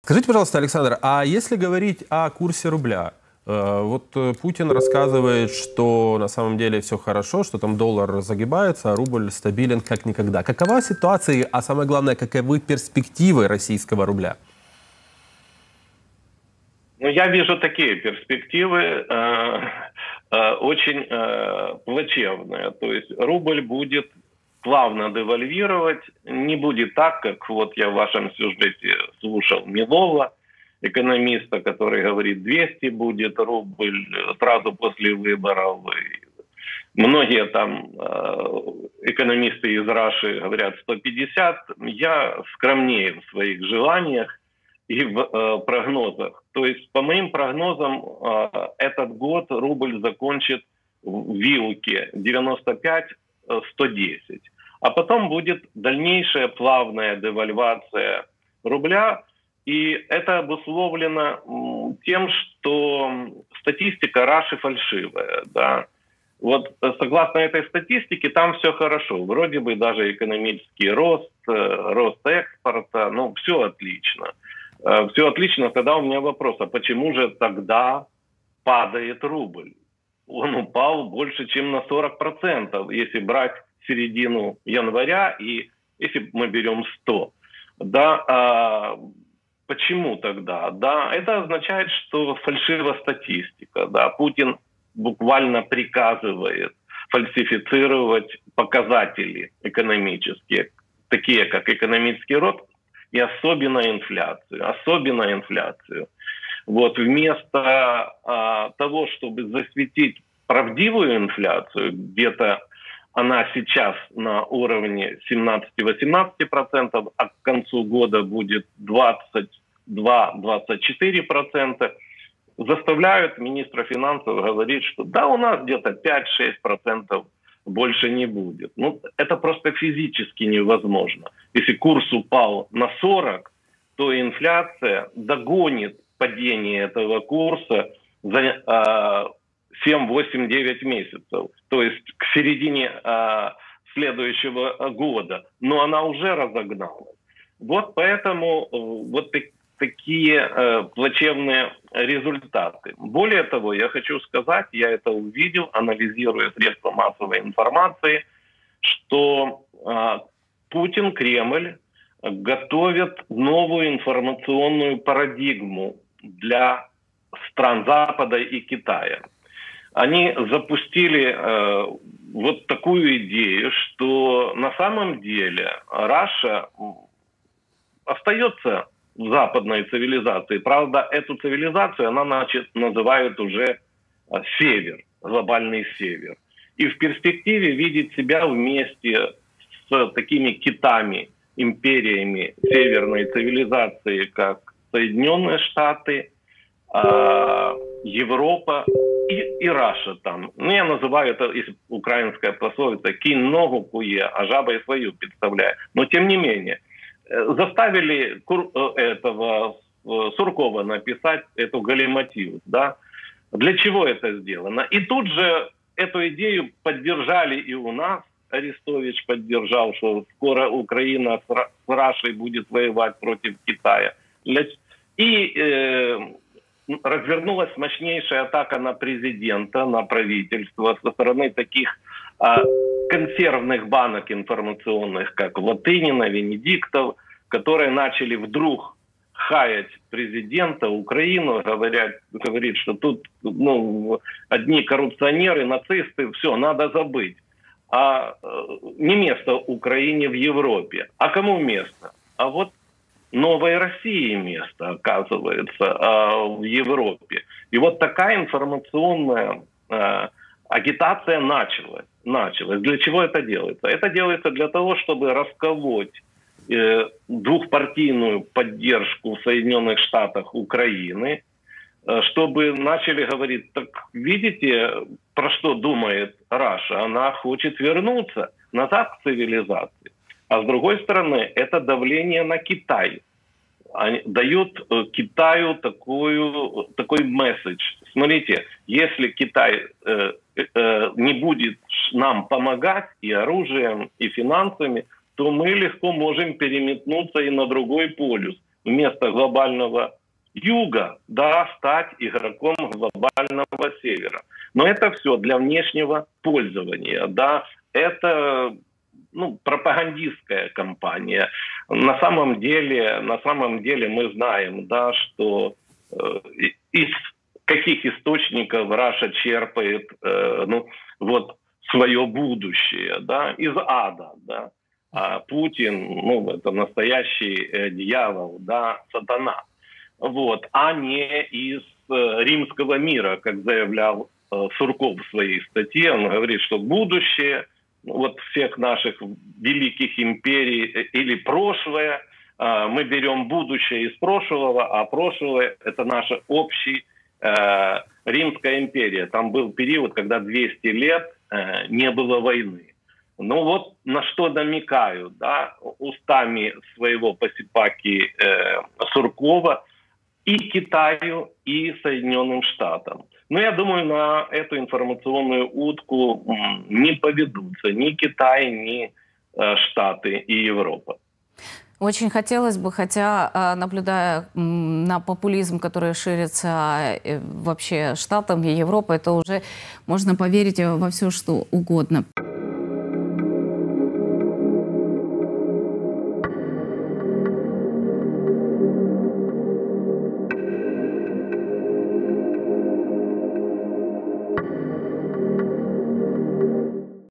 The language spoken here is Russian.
Скажите, пожалуйста, Александр, а если говорить о курсе рубля, вот Путин рассказывает, что на самом деле все хорошо, что там доллар загибается, а рубль стабилен как никогда. Какова ситуация, а самое главное, каковы перспективы российского рубля? Ну, я вижу такие перспективы очень плачевные. То есть рубль будет плавно девальвировать, не будет так, как вот я в вашем сюжете слушал Милова, экономиста, который говорит, 200 будет рубль сразу после выборов. И многие там экономисты из Раши говорят 150. Я скромнее в своих желаниях и в прогнозах. То есть, по моим прогнозам, этот год рубль закончит в вилке 95-110. А потом будет дальнейшая плавная девальвация рубля. И это обусловлено тем, что статистика Раши фальшивая. Да? Вот согласно этой статистике, там все хорошо. Вроде бы даже экономический рост, рост экспорта, ну, все отлично. Все отлично, тогда у меня вопрос, а почему же тогда падает рубль? Он упал больше, чем на 40%, если брать середину января и если мы берем 100. Да, почему тогда? Да, это означает, что фальшива статистика. Да, Путин буквально приказывает фальсифицировать показатели экономические, такие как экономический рост, и особенно инфляцию. Вот вместо того, чтобы засветить правдивую инфляцию, где-то она сейчас на уровне 17-18%, а к концу года будет 22-24%, заставляют министра финансов говорить, что да, у нас где-то 5-6% больше не будет. Ну, это просто физически невозможно. Если курс упал на 40, то инфляция догонит падение этого курса за 7, 8, 9 месяцев. То есть к середине следующего года. Но она уже разогналась. Вот поэтому вот такие плачевные результаты. Более того, я хочу сказать, я это увидел, анализируя средства массовой информации, что Путин, Кремль готовят новую информационную парадигму для стран Запада и Китая. Они запустили вот такую идею, что на самом деле Раша остается в западной цивилизации. Правда, эту цивилизацию она называют уже север, глобальный север. И в перспективе видит себя вместе с такими китами, империями северной цивилизации, как Соединенные Штаты, Европа и Раша там. Ну, я называю это, если украинская пословица, кинь ногу куе, а жаба свою представляет. Но тем не менее, заставили этого Суркова написать эту галиматью. Да? Для чего это сделано? И тут же эту идею поддержали и у нас. Арестович поддержал, что скоро Украина с Рашей будет воевать против Китая. И развернулась мощнейшая атака на президента, на правительство со стороны таких консервных банок информационных, как Латынина, Венедиктов, которые начали вдруг хаять президента, Украину, говорит, что тут одни коррупционеры, нацисты, все, надо забыть. А не место Украине в Европе. А кому место? А вот новой России место, оказывается, в Европе. И вот такая информационная агитация началась. Для чего это делается? Это делается для того, чтобы расколоть двухпартийную поддержку в Соединенных Штатах Украины, чтобы начали говорить, так видите, про что думает Раша? Она хочет вернуться назад к цивилизации. А с другой стороны, это давление на Китай. Они дают Китаю такой месседж. Смотрите, если Китай не будет нам помогать и оружием, и финансами, то мы легко можем переметнуться и на другой полюс. вместо глобального юга, да, стать игроком глобального севера. Но это все для внешнего пользования, да, это пропагандистская кампания. На самом деле мы знаем, да, что из каких источников Раша черпает свое будущее, да, из ада, да. А Путин, это настоящий дьявол, да, сатана, а не из римского мира, как заявлял Сурков в своей статье. Он говорит, что будущее всех наших великих империй или прошлое, мы берем будущее из прошлого, а прошлое – это наша общая Римская империя. Там был период, когда 200 лет не было войны. На что намекают, да, устами своего посипаки Суркова и Китаю, и Соединенным Штатам. Но я думаю, на эту информационную утку не поведутся ни Китай, ни Штаты и Европа. Очень хотелось бы, хотя, наблюдая на популизм, который ширится вообще Штатам и Европой, то уже можно поверить во все, что угодно.